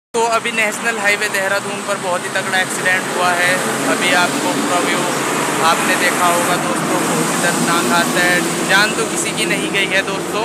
तो अभी national highway Dehradun पर बहुत ही तगड़ा एक्सीडेंट हुआ है। अभी आपको पूरा व्यू आपने देखा होगा दोस्तों, बहुत ही दर्दनाक हादसा है। जान तो किसी की नहीं गई है दोस्तों।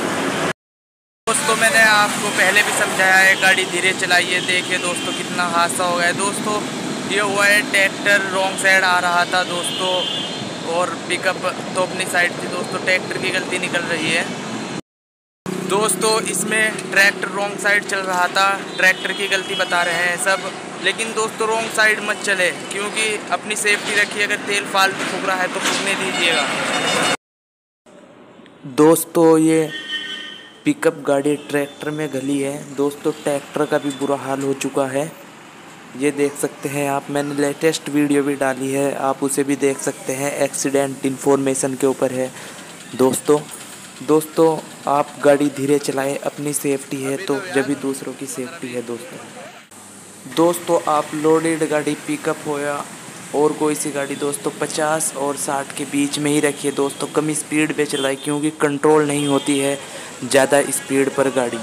मैंने आपको पहले भी समझाया है, गाड़ी धीरे चलाइए। देखिए दोस्तों कितना हादसा हो गया है दोस्तों। ये हुआ है, ट्रैक्टर रॉन्ग साइड आ रहा था दोस्तों और पिकअप तो अपनी साइड थी दोस्तों। ट्रैक्टर की गलती निकल रही है दोस्तों। इसमें ट्रैक्टर रॉन्ग साइड चल रहा था, ट्रैक्टर की गलती बता रहे हैं सब। लेकिन दोस्तों रॉन्ग साइड मत चले, क्योंकि अपनी सेफ्टी रखिए। अगर तेल फालतू फूक रहा है तो फूकने दीजिएगा दोस्तों। ये पिकअप गाड़ी ट्रैक्टर में घली है दोस्तों। ट्रैक्टर का भी बुरा हाल हो चुका है, ये देख सकते हैं आप। मैंने लेटेस्ट वीडियो भी डाली है, आप उसे भी देख सकते हैं। एक्सीडेंट इन्फॉर्मेशन के ऊपर है दोस्तों। आप गाड़ी धीरे चलाएं, अपनी सेफ्टी है तो जब भी दूसरों की सेफ्टी है दोस्तों। आप लोडेड गाड़ी पिकअप हो या और कोई सी गाड़ी दोस्तों 50 और 60 के बीच में ही रखिए दोस्तों। कम स्पीड पे चलाएं, क्योंकि कंट्रोल नहीं होती है ज़्यादा स्पीड पर गाड़ी।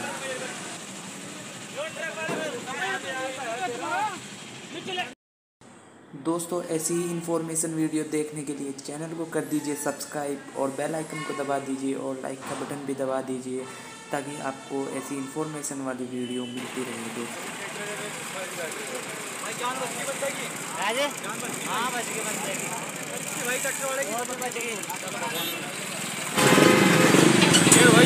दोस्तों ऐसी ही इन्फॉर्मेशन वीडियो देखने के लिए चैनल को कर दीजिए सब्सक्राइब और बेल आइकन को दबा दीजिए और लाइक का बटन भी दबा दीजिए, ताकि आपको ऐसी इन्फॉर्मेशन वाली वीडियो मिलती रहे दोस्तों। भाई